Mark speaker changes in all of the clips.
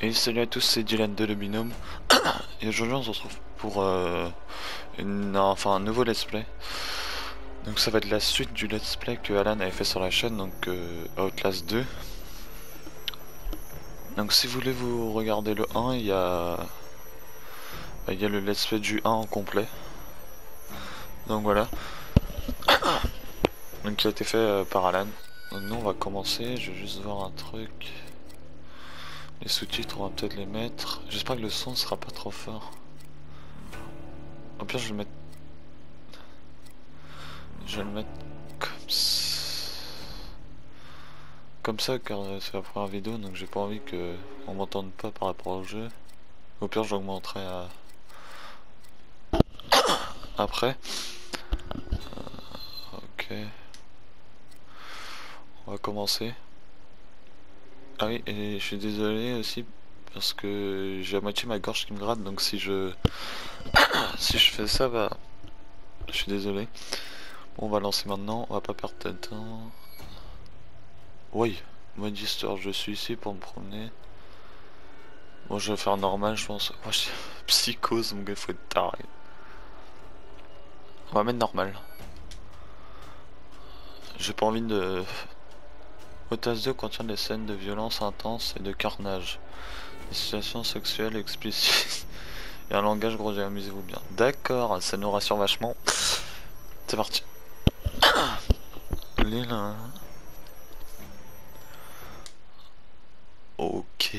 Speaker 1: Et salut à tous, c'est Dylan de Le Binôme. Et aujourd'hui on se retrouve pour un nouveau let's play. Donc ça va être la suite du let's play que Alan avait fait sur la chaîne, donc Outlast 2. Donc si vous voulez vous regarder le 1, il y a le let's play du 1 en complet. Donc voilà. Donc qui a été fait par Alan. Donc nous on va commencer, je vais juste voir un truc. Les sous-titres on va peut-être les mettre. J'espère que le son sera pas trop fort. Au pire je vais le mettre. Je vais le mettre comme ça. Comme ça car c'est la première vidéo donc j'ai pas envie que on m'entende pas par rapport au jeu. Au pire j'augmenterai après. Ok. On va commencer. Ah oui et je suis désolé aussi parce que j'ai à moitié ma gorge qui me gratte donc si je fais ça bah je suis désolé. Bon, on va lancer maintenant, on va pas perdre de temps. Oui, mode histoire, je suis ici pour me promener. Bon je vais faire normal je pense. Oh, psychose mon gars, faut être taré. On va mettre normal. J'ai pas envie de... Outlast 2 contient des scènes de violence intense et de carnage. Des situations sexuelles explicites. Et un langage grossier, amusez-vous bien. D'accord, ça nous rassure vachement. C'est parti. L'île. Ok.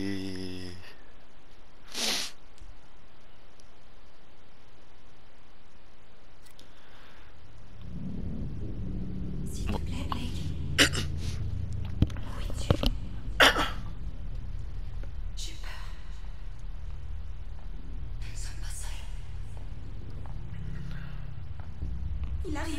Speaker 2: S'il te plaît, Blake. Où es-tu? J'ai peur. Nous ne sommes pas seuls. Il arrive.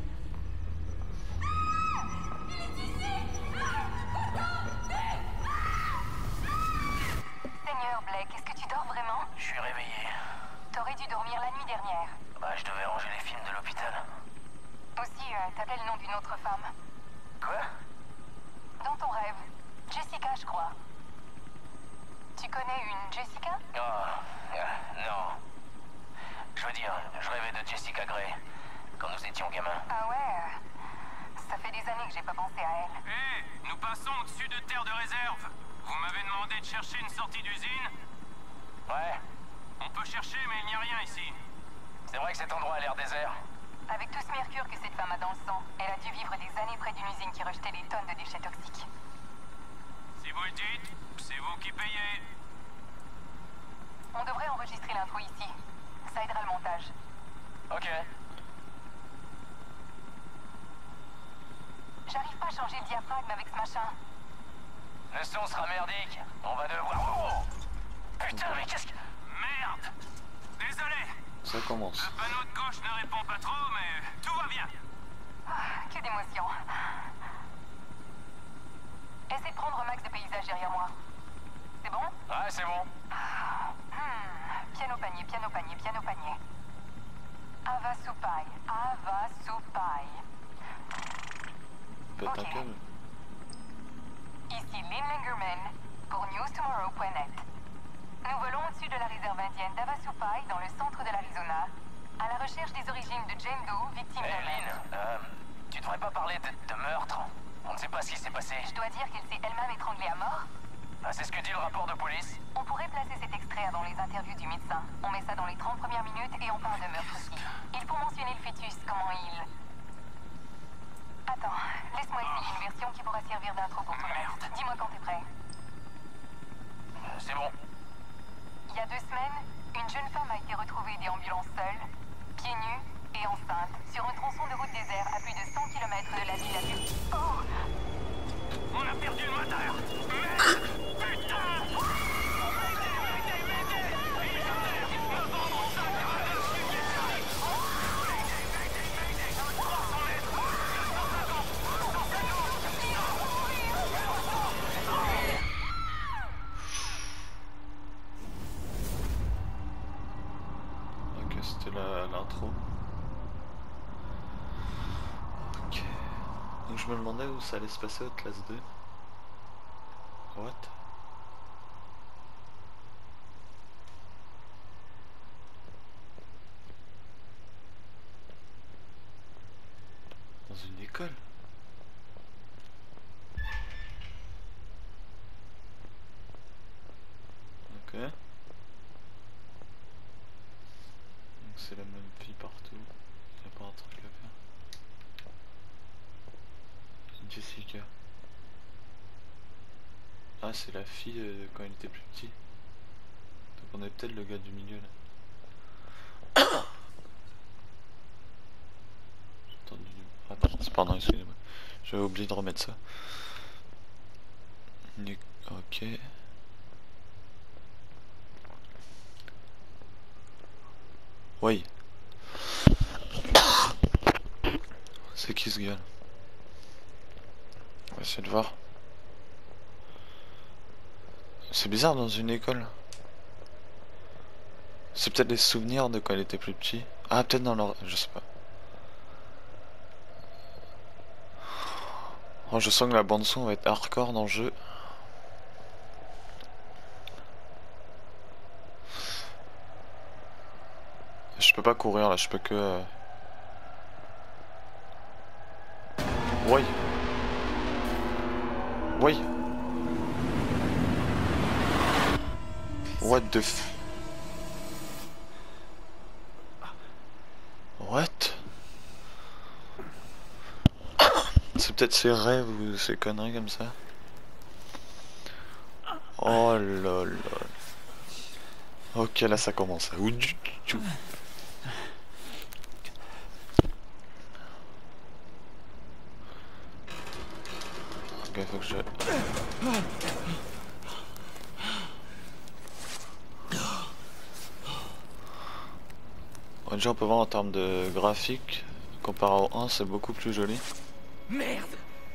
Speaker 3: Seigneur Blake, est-ce que tu dors vraiment?
Speaker 4: Je suis réveillé.
Speaker 3: T'aurais dû dormir la nuit dernière.
Speaker 4: Bah, je devais ranger les films de l'hôpital.
Speaker 3: Aussi, t'appelais le nom d'une autre femme.
Speaker 4: Quoi?
Speaker 3: Dans ton rêve. Jessica, je crois. Tu connais une Jessica?
Speaker 4: Non. Je veux dire, je rêvais de Jessica Gray, quand nous étions gamins.
Speaker 3: Ah ouais. Ça fait des années que j'ai pas pensé à elle.
Speaker 5: Hé, nous passons au-dessus de terre de réserve. Vous m'avez demandé de chercher une sortie d'usine.
Speaker 4: Ouais,
Speaker 5: On peut chercher, mais il n'y a rien ici.
Speaker 4: c'est vrai que cet endroit a l'air désert.
Speaker 3: Avec tout ce mercure que cette femme a dans le sang, elle a dû vivre des années près d'une usine qui rejetait des tonnes de déchets toxiques.
Speaker 5: Si vous le dites, c'est vous qui payez.
Speaker 3: On devrait enregistrer l'intro ici. Ça aidera le montage.
Speaker 4: Ok.
Speaker 3: J'arrive pas à changer le diaphragme avec ce machin.
Speaker 4: Le son sera merdique. On va devoir... Oh putain, mais qu'est-ce que...
Speaker 5: Merde. Désolé.
Speaker 1: Ça commence.
Speaker 5: Le panneau de gauche ne répond pas trop, mais tout va bien.
Speaker 3: Ah, que d'émotion. Essaie de prendre un max de paysages derrière moi. C'est bon?
Speaker 4: Ouais, c'est bon.
Speaker 3: Piano panier, piano panier, piano panier. Ava Supai, Ava Supai.
Speaker 1: Pète un
Speaker 3: Ok.
Speaker 1: câble.
Speaker 3: Ici Lynn Lingerman pour newstomorrow.net. Nous volons au-dessus de la réserve indienne d'Havasupai dans le centre de l'Arizona, à la recherche des origines de Jane Doe, victime
Speaker 4: Hé,
Speaker 3: de
Speaker 4: Lynn,
Speaker 3: meurtre.
Speaker 4: tu devrais pas parler de meurtre. On ne sait pas ce qui s'est passé.
Speaker 3: Je dois dire qu'elle s'est elle-même étranglée à mort.
Speaker 4: Ah, c'est ce que dit le rapport de police.
Speaker 3: On pourrait placer cet extrait avant les interviews du médecin. On met ça dans les 30 premières minutes et on parle de meurtre aussi. Il faut mentionner le fœtus, comment il... Attends, laisse-moi essayer une version qui pourra servir d'intro pour tout le reste. Dis-moi quand t'es prêt.
Speaker 4: C'est bon.
Speaker 3: Il y a 2 semaines, une jeune femme a été retrouvée déambulant seule, pieds nus et enceinte, sur un tronçon de route désert à plus de 100 km de la ville adulte. Oh!
Speaker 5: On a perdu le moteur. Merde. Putain.
Speaker 1: Ok, c'était l'intro. Ok. Donc je me demandais où ça allait se passer Outlast 2. What? Dans une école. Ok. Donc c'est la même fille partout. Il n'y a pas un truc à faire. Jessica. Ah, c'est la fille quand elle était plus petite. Donc on est peut-être le gars du milieu là. J'ai entendu du... Ah non, c'est pardon, excusez-moi. J'avais oublié de remettre ça. Ok. Oui. C'est qui ce gars là? On va essayer de voir. C'est bizarre dans une école. C'est peut-être des souvenirs de quand elle était plus petit. Ah, peut-être dans leur... Je sais pas. Oh, je sens que la bande son va être hardcore dans le jeu. Je peux pas courir là, je peux que... Oui. Oui. What the f... What? C'est peut-être ses rêves ou ses conneries comme ça. Oh là là. Ok, là ça commence. Ok, faut que je... Ouais, déjà on peut voir en termes de graphique, comparé au 1, c'est beaucoup plus joli.
Speaker 2: Merde.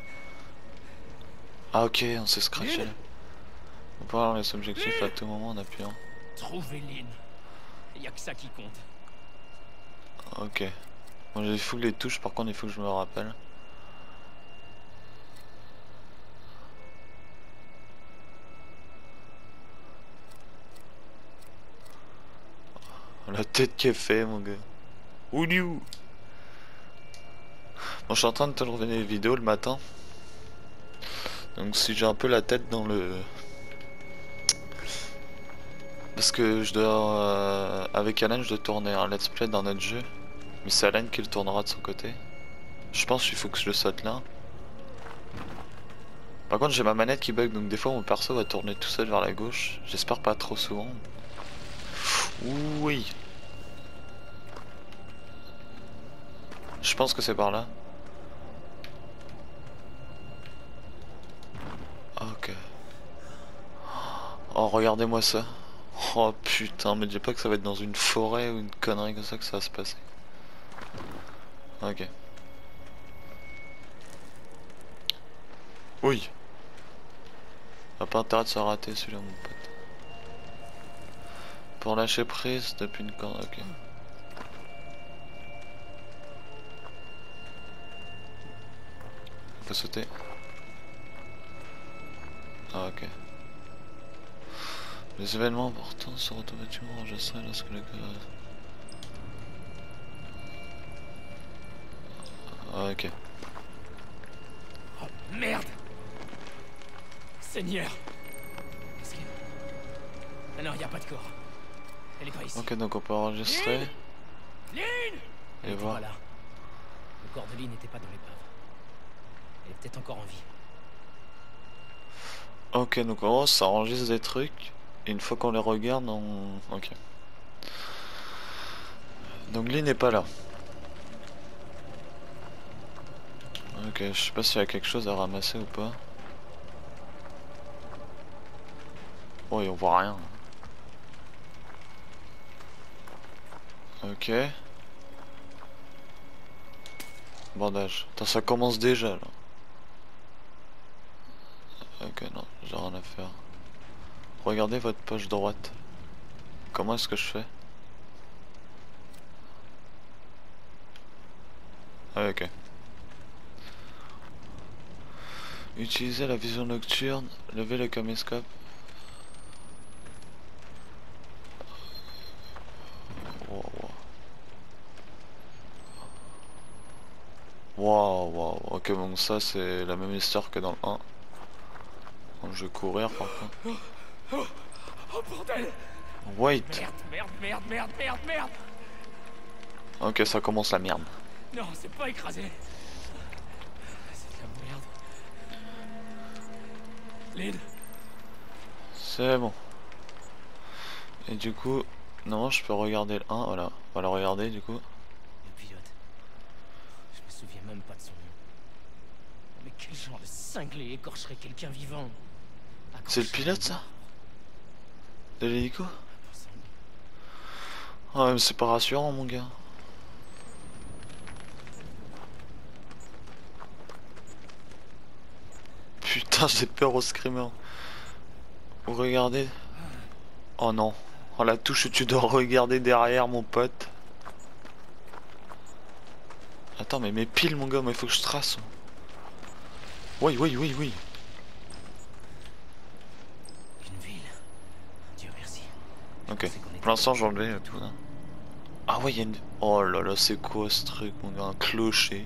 Speaker 1: Ah ok, on s'est scratché là. On peut avoir les objectifs à tout moment en appuyant.
Speaker 2: Trouver Lynn. Y a que ça qui compte.
Speaker 1: Ok. Bon, j'ai fou les touches, par contre il faut que je me rappelle. La tête qu'elle fait mon gars. Ouliou. Bon, je suis en train de te revenir les vidéos le matin. Donc si j'ai un peu la tête dans le... Parce que je dois... Avec Alan je dois tourner un let's play dans notre jeu. Mais c'est Alan qui le tournera de son côté. Je pense qu'il faut que je le saute là. Par contre j'ai ma manette qui bug donc des fois mon perso va tourner tout seul vers la gauche. J'espère pas trop souvent. Oui. Je pense que c'est par là. Ok. Oh regardez-moi ça. Oh putain, me dis pas que ça va être dans une forêt ou une connerie comme ça que ça va se passer. Ok. Oui. A pas intérêt de se rater celui-là mon pote. Pour lâcher prise depuis une corde, ok. Faut sauter. Ah ok. Les événements importants sont automatiquement enregistrés lorsque le... Ah ok.
Speaker 2: Oh merde. Seigneur. Qu'est-ce qu'il y a? Ah non, y a pas de corps. Elle est pas ici.
Speaker 1: Ok, donc on peut enregistrer
Speaker 2: Lynn. Elle
Speaker 1: et
Speaker 2: était
Speaker 1: voir.
Speaker 2: pas là. Le corps de Lynn n'était pas dans l'épave. Elle est peut-être encore en vie.
Speaker 1: Ok, donc en gros ça enregistre des trucs. Et une fois qu'on les regarde, on... Ok. Donc Lee n'est pas là. Ok, je sais pas s'il y a quelque chose à ramasser ou pas. Oh, et on voit rien. Ok. Bandage. Attends, ça commence déjà là. Ok, non, j'ai rien à faire. Regardez votre poche droite. Comment est-ce que je fais? Ah, ok. Utilisez la vision nocturne. Levez le caméscope. Oh, oh. Waouh, waouh. Ok, bon, ça c'est la même histoire que dans le 1. Bon, je vais courir par contre.
Speaker 2: Oh bordel!
Speaker 1: Wait.
Speaker 2: Merde, merde, merde, merde, merde, merde!
Speaker 1: Ok, ça commence la merde.
Speaker 2: Non, c'est pas écrasé. C'est de la merde. Lynn,
Speaker 1: C'est bon. Et du coup, non, je peux regarder le 1, voilà. On va le regarder du coup.
Speaker 2: le pilote. Je me souviens même pas de son nom. Mais quel genre de cinglé écorcherait quelqu'un vivant?
Speaker 1: C'est le pilote ça? De l'hélico?
Speaker 2: Accroché à
Speaker 1: Ouais, mais c'est pas rassurant mon gars. Putain, j'ai peur au screamer. Vous regardez? Oh non. Oh la touche où tu dois regarder derrière mon pote. Attends, mais mes piles mon gars, mais il faut que je trace. Oui, oui, oui, oui.
Speaker 2: une ville. Dieu merci.
Speaker 1: Ok. Pour l'instant, j'ai enlevé tout là. Ah ouais, il y a une... Oh là là, c'est quoi ce truc mon gars? Un clocher.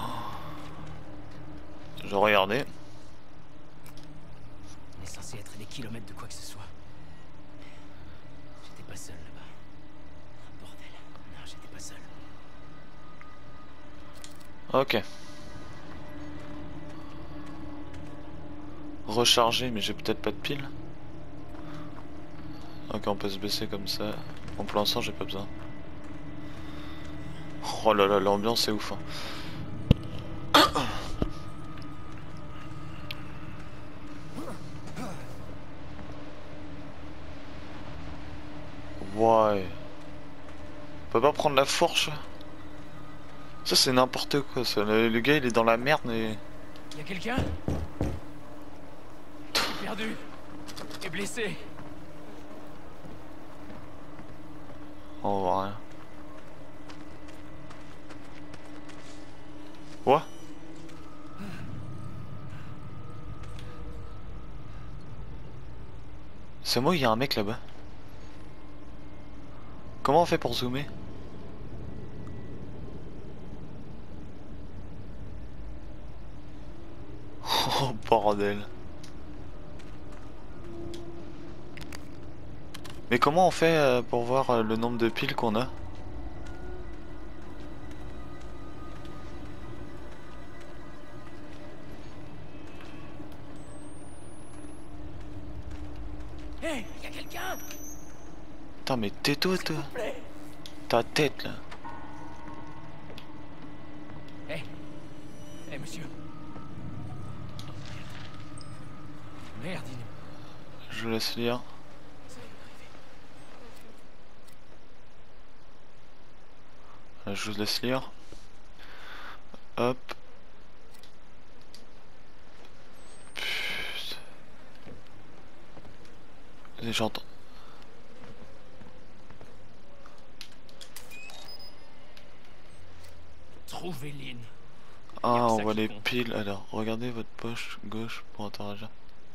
Speaker 1: Je vais regarder.
Speaker 2: On est censé être à des kilomètres de quoi que ce soit. J'étais pas seul là-bas. Bordel. Non, j'étais pas seul.
Speaker 1: Ok. Recharger, mais j'ai peut-être pas de pile. Ok, on peut se baisser comme ça. En pour l'instant, j'ai pas besoin. Oh là là, l'ambiance est ouf. Hein. Ouais. On peut pas prendre la fourche. Ça, c'est n'importe quoi. Ça. Le gars, il est dans la merde et...
Speaker 2: Y a quelqu'un? Perdu. Et blessé.
Speaker 1: On voit rien. Quoi? C'est moi, il y a un mec là-bas. Comment on fait pour zoomer? Oh bordel. Mais comment on fait pour voir le nombre de piles qu'on a?
Speaker 2: Hé, y a quelqu'un?
Speaker 1: Putain mais tais-toi toi. Ta tête là.
Speaker 2: Hé. Hé, monsieur. Merde, dis-nous.
Speaker 1: Je vous laisse lire. Je vous laisse lire. Hop. Putain. J'entends.
Speaker 2: Trouvez Lynn.
Speaker 1: Ah,
Speaker 2: Y a que
Speaker 1: on
Speaker 2: ça
Speaker 1: voit
Speaker 2: qui
Speaker 1: les
Speaker 2: compte.
Speaker 1: piles. Alors, regardez votre poche gauche pour interagir.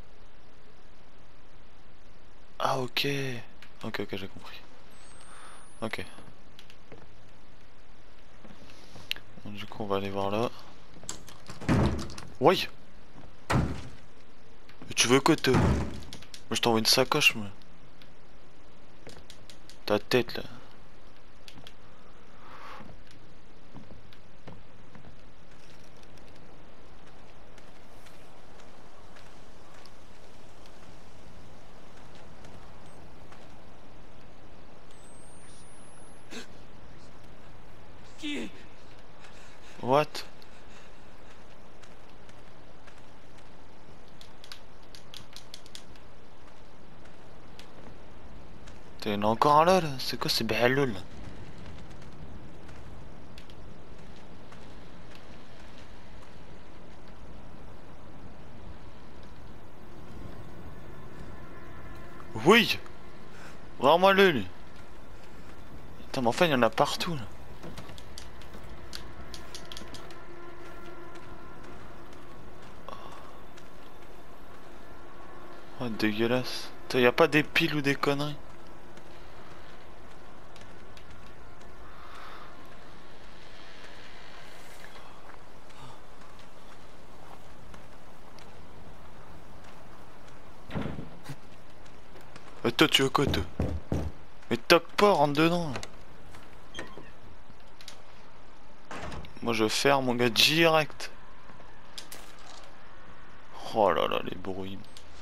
Speaker 1: Ah, ok. Ok, ok, j'ai compris. Ok. Bon, du coup, on va aller voir là. Oui. Mais tu veux que te... Moi, je t'envoie une sacoche, moi. Ta tête, là.
Speaker 2: Qui est?
Speaker 1: What? T'es encore un là, là? C'est quoi ces belles là? Oui! Vraiment le lui. Putain, mais enfin, il y en a partout là. Oh, dégueulasse. Putain, y a pas des piles ou des conneries? toi tu veux quoi toi? Mais toque pas, rentre dedans là. Moi je ferme mon gars direct. Oh là là les bruits.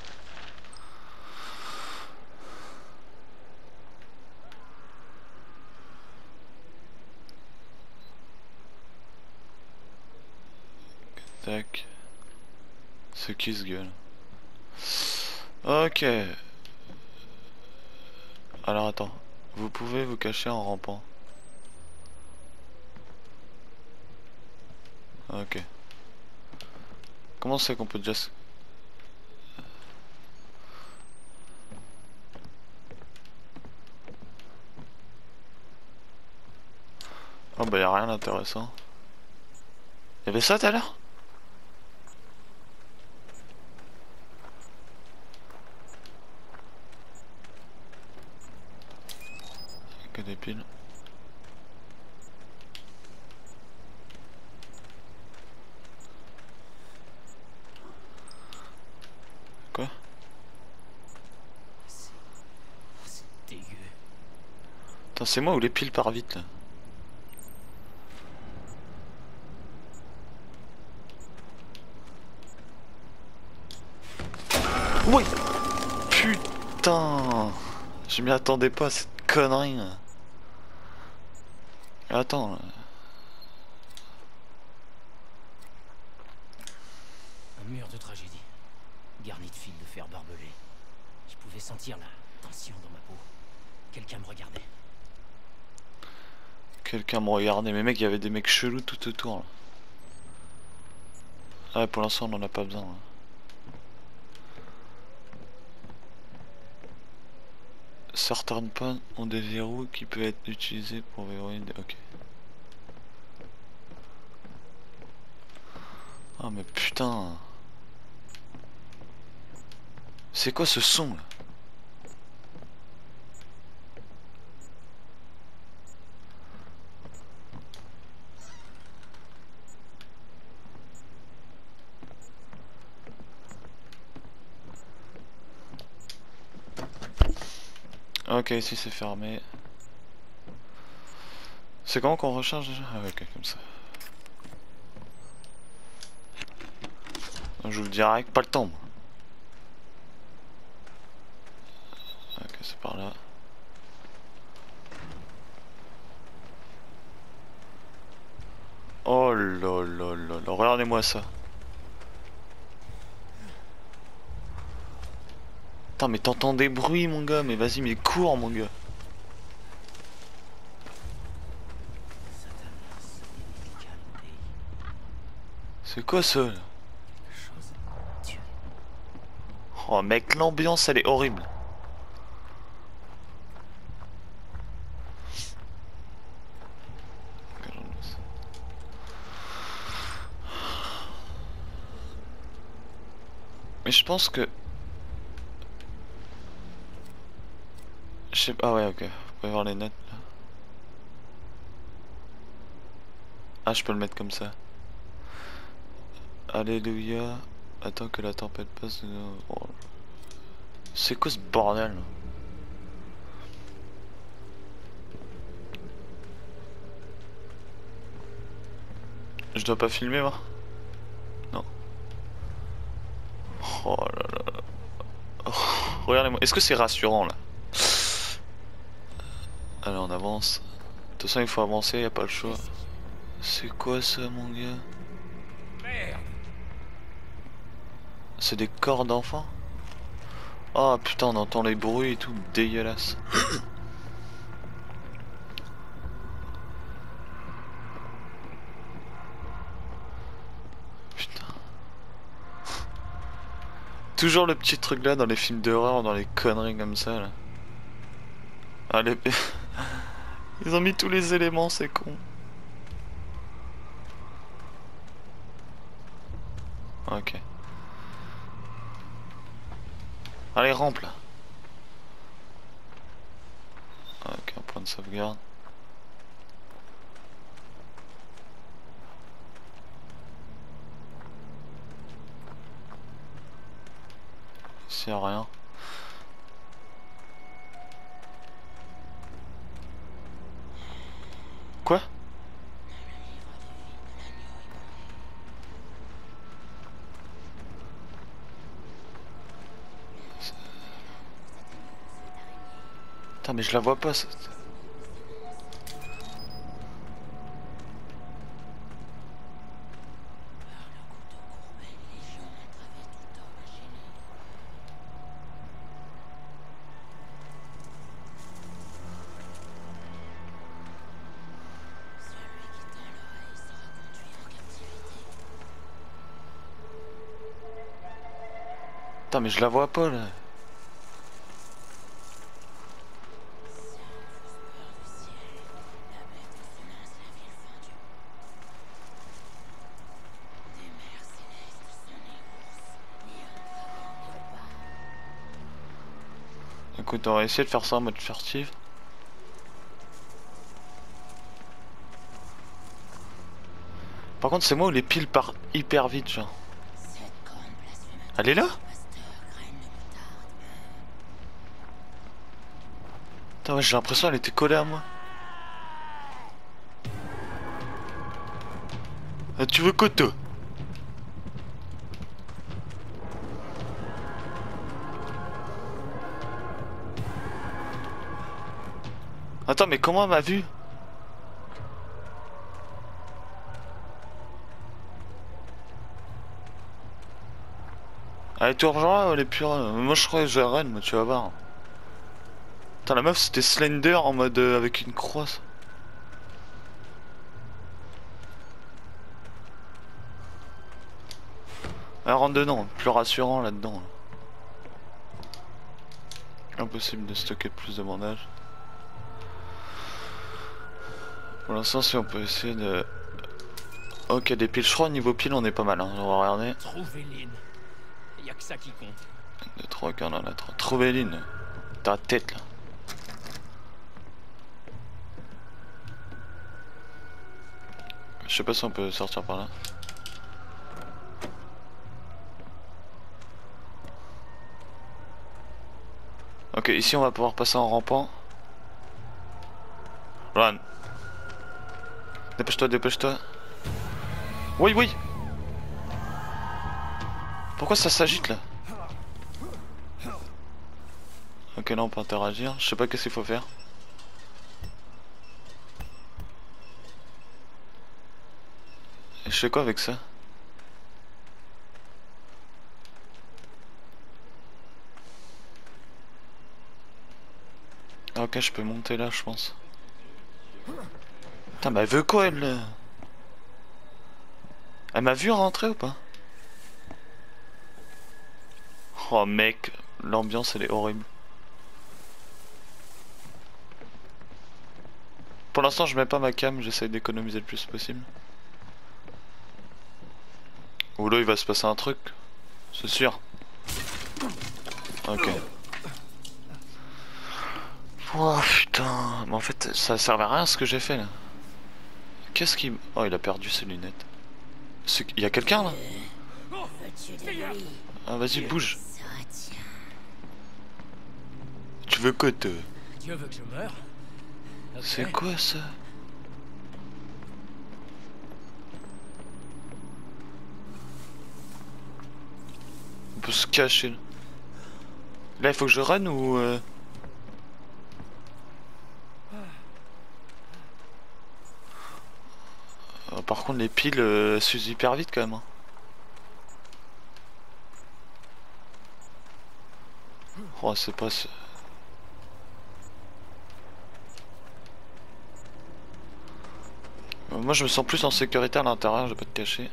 Speaker 1: Tac. C'est qui ce gueule? Ok. Alors attends. Vous pouvez vous cacher en rampant. Ok. Comment c'est qu'on peut déjà se... Oh bah y'a rien d'intéressant. Y'avait ça tout à l'heure? Que des piles. Quoi?
Speaker 2: C'est dégueu.
Speaker 1: Attends, c'est moi ou les piles partent vite là? Oui! Putain! Je m'y attendais pas à cette connerie là. Attends là.
Speaker 2: Un mur de tragédie, garni de fils de fer barbelés. Je pouvais sentir la tension dans ma peau. Quelqu'un me regardait.
Speaker 1: Quelqu'un me regardait, mais mec, il y avait des mecs chelous tout autour là. Ah, pour l'instant, on en a pas besoin. Là. Certaines pannes ont des verrous qui peuvent être utilisés pour verrouiller des... Ok. Ah, mais putain. C'est quoi ce son là? Ok, ici c'est fermé. C'est comment qu'on recharge déjà? Ah, ok, comme ça. Je vous le direct, pas le temps. Moi. Ok, c'est par là. Oh là là là là, regardez-moi ça. Putain, mais t'entends des bruits, mon gars, mais vas-y, mais cours, mon gars. C'est quoi ça là? Oh mec, l'ambiance elle est horrible. Mais je pense que... Je sais pas... Ah ouais, ok. Vous pouvez voir les notes là. Ah, je peux le mettre comme ça. Alléluia. Attends que la tempête passe. Oh. C'est quoi ce bordel là? Je dois pas filmer moi? Non. Oh là là. Oh, regardez-moi. Est-ce que c'est rassurant là? Allez, on avance. De toute façon, il faut avancer, y a pas le choix. C'est quoi ça, mon gars?
Speaker 5: Merde!
Speaker 1: C'est des corps d'enfants? Oh putain, on entend les bruits et tout, dégueulasse. Putain. Toujours le petit truc là dans les films d'horreur, dans les conneries comme ça là. Allez. Ils ont mis tous les éléments, c'est con. Ok. Allez, rampe là. Ok, un point de sauvegarde. Ici y'a rien. Quoi? Putain, mais je la vois pas cette... Putain, mais je la vois pas là. Écoute, on va essayer de faire ça en mode furtif. Par contre, c'est moi où les piles partent hyper vite, genre. Elle est là? Putain, ouais, j'ai l'impression qu'elle était collée à moi. Ah, tu veux quoi, toi? Attends, mais comment elle m'a vu? Elle est urgente, elle est pure. Moi, je crois que j'ai reine, moi, tu vas voir. Putain, la meuf, c'était Slender en mode avec une croix. Ça. Elle rentre dedans, plus rassurant là-dedans. Impossible de stocker plus de bandages. Pour l'instant, si on peut essayer de... Ok, des piles. Je crois, niveau piles, on est pas mal. Hein. On va regarder.
Speaker 2: Trouver Lynn. Y a que ça qui compte.
Speaker 1: 2, 3, 4, on en a 3. Trouver Lynn. Ta tête, là. Je sais pas si on peut sortir par là. Ok, ici, on va pouvoir passer en rampant. Run. Dépêche-toi, dépêche-toi. Oui, oui. Pourquoi ça s'agite là? Ok, là on peut interagir. Je sais pas qu'est-ce qu'il faut faire. Et je fais quoi avec ça? Ah, ok, je peux monter là, je pense. Putain, mais elle veut quoi elle? Elle m'a vu rentrer ou pas? Oh mec, l'ambiance elle est horrible. Pour l'instant je mets pas ma cam, j'essaye d'économiser le plus possible. Ou là il va se passer un truc, c'est sûr. Ok. Oh putain, mais en fait ça servait à rien ce que j'ai fait là. Qu'est-ce qui... Oh il a perdu ses lunettes. Il y a quelqu'un là? Ah vas-y bouge. Tu veux quoi toi?
Speaker 2: Dieu veut que je meure. Ok.
Speaker 1: C'est quoi ça? On peut se cacher là. Là il faut que je run ou... Par contre les piles s'usent hyper vite quand même. Hein. Oh c'est pas... Moi je me sens plus en sécurité à l'intérieur, je vais pas te cacher.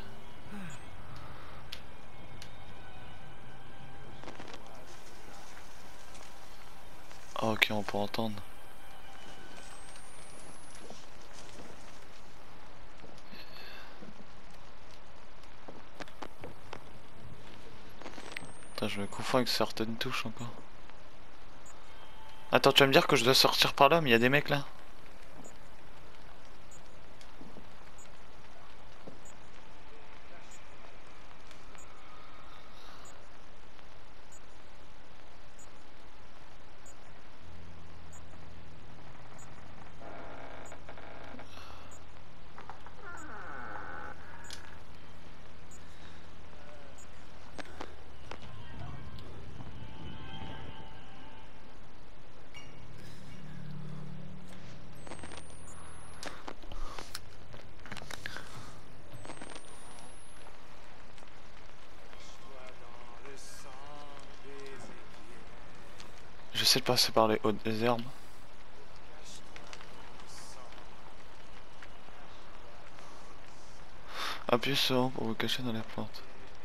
Speaker 1: Ah ok, on peut entendre. Putain, je me confonds avec certaines touches encore. Attends, tu vas me dire que je dois sortir par là, mais il y a des mecs là. J'essaie de passer par les hautes des herbes. Appuyez sur O pour vous cacher dans les plantes.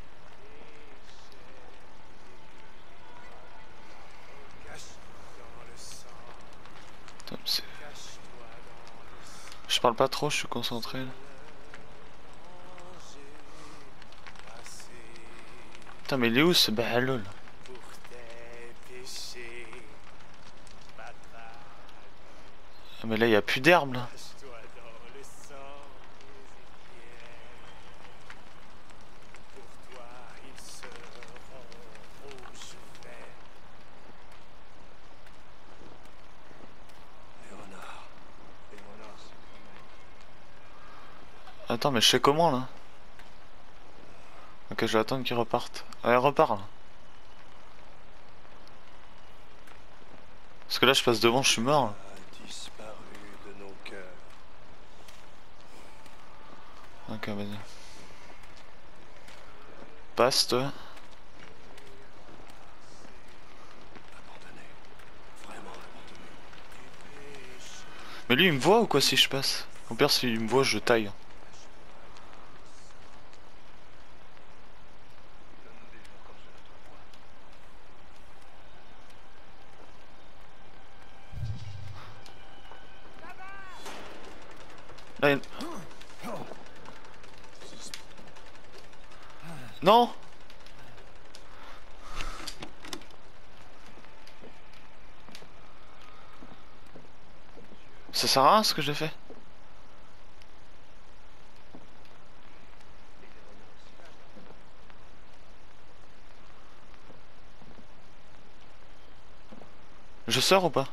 Speaker 1: Putain, je parle pas trop, je suis concentré là. Putain mais il est où ce bahalol? Ah, mais là il y a plus d'herbe là. Attends mais je sais comment là. Ok, je vais attendre qu'il reparte. Allez, repart là. Parce que là je passe devant, je suis mort là. Ok, vas-y. Passe toi. Mais lui il me voit ou quoi si je passe? Au pire s'il me voit je taille. Là, il... Non. Ça sert à rien ce que j'ai fait. Je sors ou pas?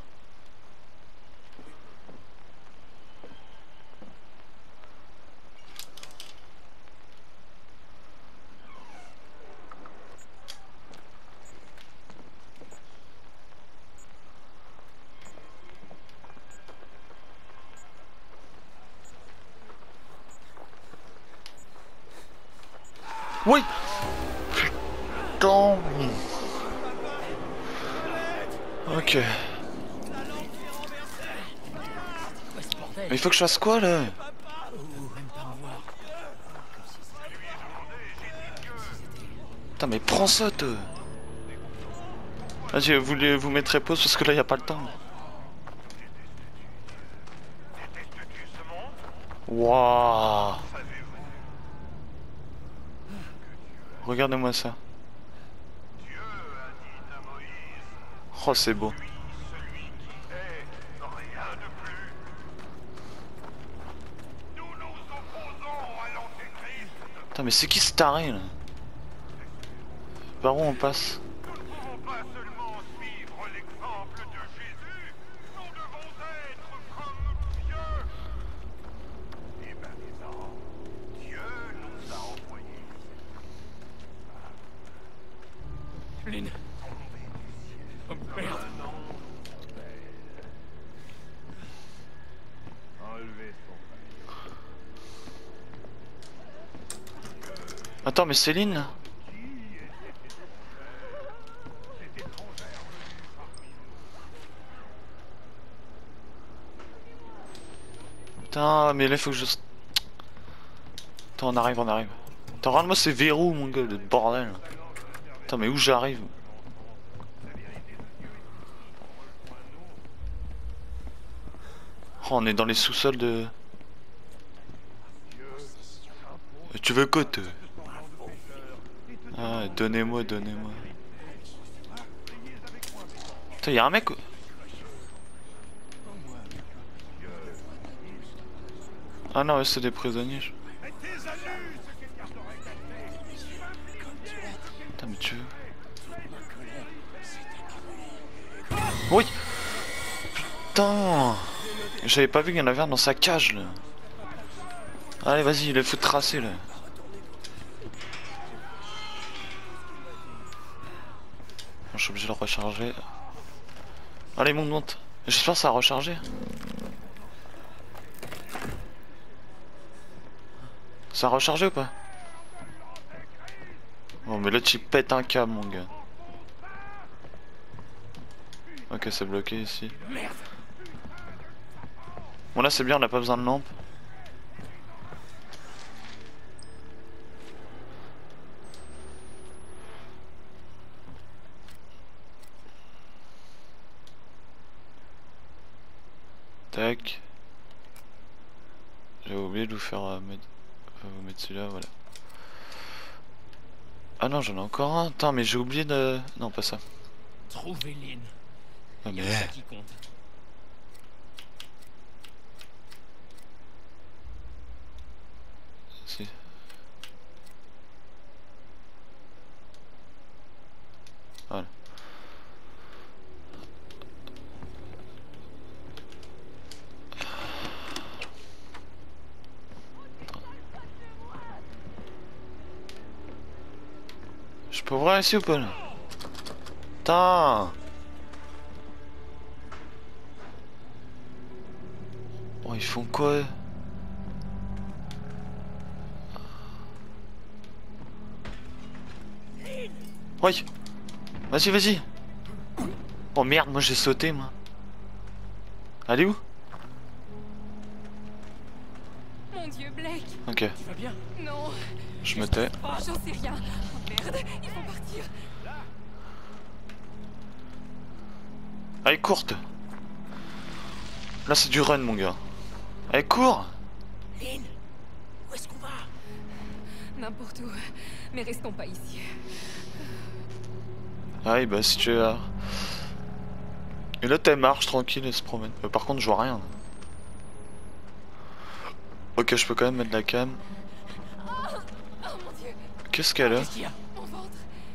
Speaker 1: Oui. Putain. Ok. Mais il faut que je fasse quoi là? Putain mais prends ça toi. Vas-y vous mettrez pause parce que là y a pas le temps. Waouh. Regardez-moi ça. Oh c'est beau. Putain mais c'est qui ce taré là? Par où on passe?
Speaker 5: Nous ne pouvons pas seulement suivre l'exemple de Jésus, nous devons être comme Dieu. Et maintenant, Dieu nous a envoyés.
Speaker 2: Lynn. Oh merde.
Speaker 1: Attends mais Céline là? Putain mais là il faut que je... Attends on arrive. Attends regarde-moi ces verrous mon gars, le bordel. Attends mais où j'arrive? Oh, on est dans les sous-sols de... Tu veux quoi toi? Ah donnez-moi. Putain y'a un mec... Ah non c'est des prisonniers. Putain mais tu veux... Oui. Putain. J'avais pas vu qu'il y en avait un dans sa cage là. Allez vas-y il faut tracer là. Je suis obligé de le recharger. Allez monte. J'espère que ça a rechargé. Ça a rechargé ou pas? Bon mais là tu pètes un câble mon gars. Ok, c'est bloqué ici.
Speaker 2: Merde.
Speaker 1: Bon là c'est bien, on n'a pas besoin de lampe. Tac. J'ai oublié de vous faire vous mettre celui-là, voilà. Ah non, j'en ai encore un. Attends, mais j'ai oublié de... Non, pas ça.
Speaker 2: Trouver Lynn.
Speaker 1: Ah
Speaker 2: Il y
Speaker 1: mais...
Speaker 2: a ça qui compte.
Speaker 1: Si. Voilà. Je peux ouvrir ici ou pas là? Putain! Oh, ils font quoi? Oui! Vas-y, vas-y! Oh merde, moi j'ai sauté, moi. Elle est où?
Speaker 3: Mon Dieu, Blake.
Speaker 1: Ok,
Speaker 2: Tu vas bien?
Speaker 3: Non,
Speaker 1: je me tais.
Speaker 3: j'en sais rien. Oh, merde, il faut partir.
Speaker 1: Allez, courte! Là c'est du run, mon gars. Allez, cours!
Speaker 2: Lynn, où est-ce qu'on va?
Speaker 3: N'importe où. Mais restons pas ici.
Speaker 1: Ah bah si tu es là. Et là t'es marche tranquille et se promène. Par contre je vois rien. Ok, je peux quand même mettre la cam.
Speaker 3: Oh mon Dieu,
Speaker 1: Qu'est-ce qu'elle a?
Speaker 2: Qu'est-ce qu'il y a?
Speaker 3: mon ventre.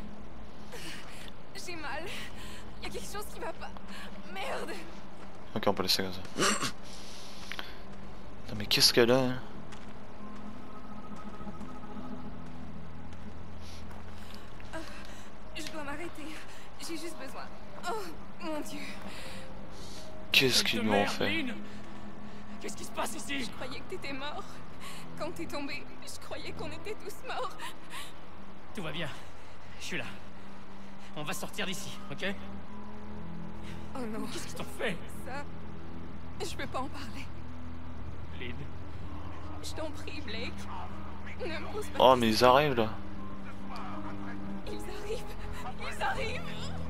Speaker 3: J'ai mal. Il y a quelque chose qui va pas. Merde.
Speaker 1: Ok, on peut laisser comme ça. Non mais qu'est-ce qu'elle a? Hein?
Speaker 3: Je dois m'arrêter. J'ai juste besoin. Oh mon Dieu.
Speaker 1: Qu'est-ce qu'ils lui ont
Speaker 2: Merde,
Speaker 1: fait?
Speaker 2: Lynn. Qu'est-ce qui se passe ici?
Speaker 3: Je croyais que t'étais mort. Quand t'es tombé, je croyais qu'on était tous morts.
Speaker 2: Tout va bien. Je suis là. On va sortir d'ici, ok?
Speaker 3: Oh non,
Speaker 2: Qu'est-ce qu'ils t'ont fait?
Speaker 3: ça. Je peux pas en parler.
Speaker 2: Lynn.
Speaker 3: Je t'en prie, Blake. Ne me pose pas.
Speaker 1: Oh
Speaker 3: de
Speaker 1: mais ils arrivent là.
Speaker 3: questions. Ils arrivent. Ils arrivent.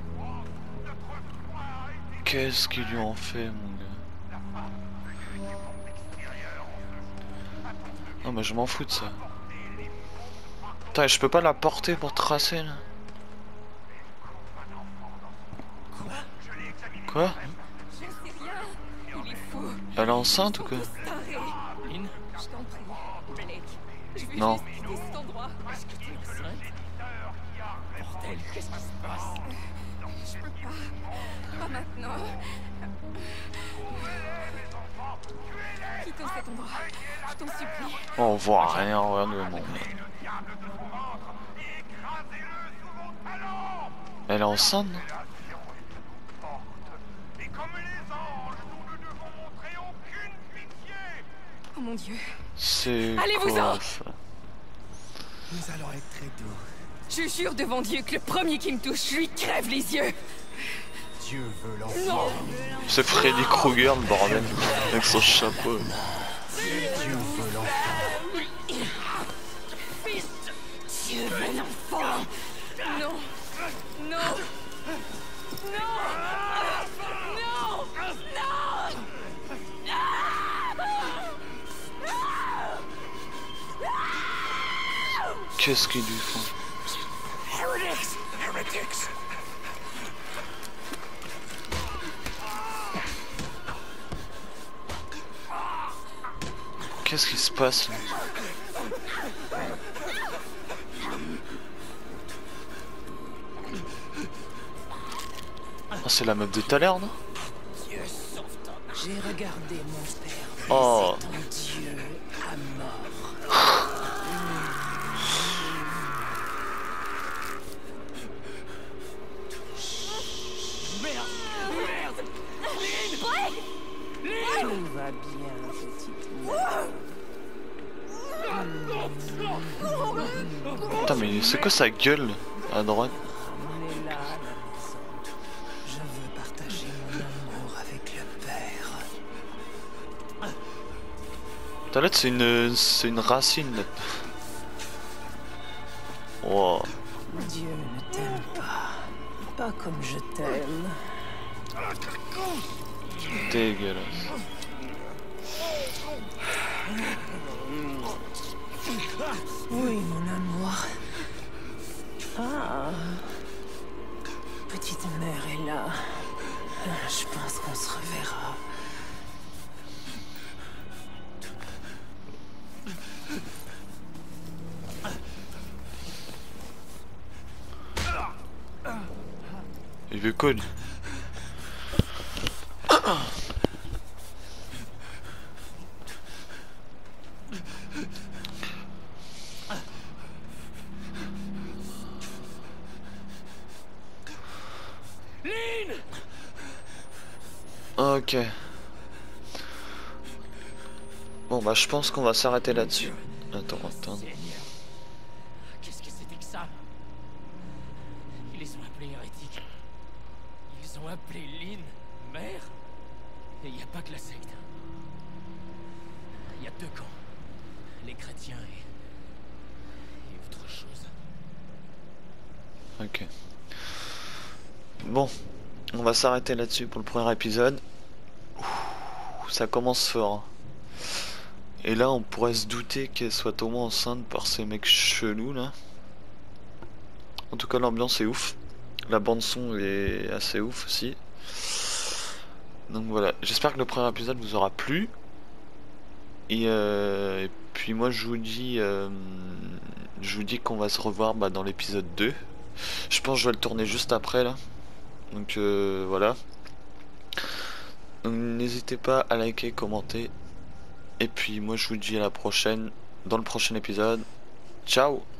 Speaker 1: Qu'est-ce qu'ils lui ont fait, mon gars? Non mais je m'en fous de ça. Putain, je peux pas la porter pour tracer là. Quoi?
Speaker 3: Je sais rien. Il est fou.
Speaker 1: Elle est enceinte ou quoi?
Speaker 3: Taré.
Speaker 2: Lynn,
Speaker 3: Je t'en prie, Blake. Je veux
Speaker 1: Non.
Speaker 3: juste quitter cet endroit.
Speaker 2: est-ce que tu es enceinte? Bordel, qu'est-ce qui se passe?
Speaker 3: Je peux pas. Pas maintenant. Quittons cet endroit. Je t'en supplie.
Speaker 1: Oh, on voit rien, regarde le monde. Elle est enceinte? Non?
Speaker 5: Et comme les anges, nous ne devons montrer aucune pitié.
Speaker 3: Oh mon Dieu.
Speaker 1: C'est
Speaker 3: Allez-vous-en!
Speaker 1: quoi ça?
Speaker 6: Nous allons être très doux.
Speaker 3: Je jure devant Dieu que le premier qui me touche, je lui crève les yeux.
Speaker 6: Dieu veut l'enfant.
Speaker 3: Non.
Speaker 1: C'est Freddy Krueger le bordel, avec son chapeau.
Speaker 6: Dieu veut l'enfant.
Speaker 3: Dieu veut l'enfant. Non. Non. Non. Non. Non.
Speaker 1: Qu'est-ce qu'ils lui font?
Speaker 6: Heretics.
Speaker 1: Qu'est-ce qui se passe là? Oh, c'est la meuf de tout à l'heure, non?
Speaker 7: J'ai regardé mon père.
Speaker 1: Oh.
Speaker 7: Ton Dieu à mort. Tout va bien, petite mère.
Speaker 1: Putain, mais c'est quoi sa gueule à droite?
Speaker 7: On est là à la maison. Je veux partager
Speaker 1: Toilette, c'est une racine. Wow.
Speaker 7: Dieu ne t'aime pas. Pas comme je t'aime.
Speaker 1: Dégueulasse.
Speaker 7: Oui, mon amour. Ah. Petite mère est là. Je pense qu'on se reverra.
Speaker 1: Il veut quoi lui? Ok. Bon bah je pense qu'on va s'arrêter là-dessus. Attends.
Speaker 2: Seigneur. Qu'est-ce que c'était que ça? Ils les ont appelés hérétiques. Ils ont appelé Lynn mère. Et il n'y a pas que la secte. Il y a deux camps. Les chrétiens et autre chose.
Speaker 1: Ok. Bon, on va s'arrêter là-dessus pour le premier épisode. Ouh, ça commence fort. Et là, on pourrait se douter qu'elle soit tombée enceinte par ces mecs chelous là. En tout cas, l'ambiance est ouf. La bande son est assez ouf aussi. Donc voilà, j'espère que le premier épisode vous aura plu. Et puis moi je vous dis qu'on va se revoir dans l'épisode 2. Je pense que je vais le tourner juste après là. Donc voilà. Donc n'hésitez pas à liker, commenter. Et puis moi je vous dis à la prochaine dans le prochain épisode. Ciao.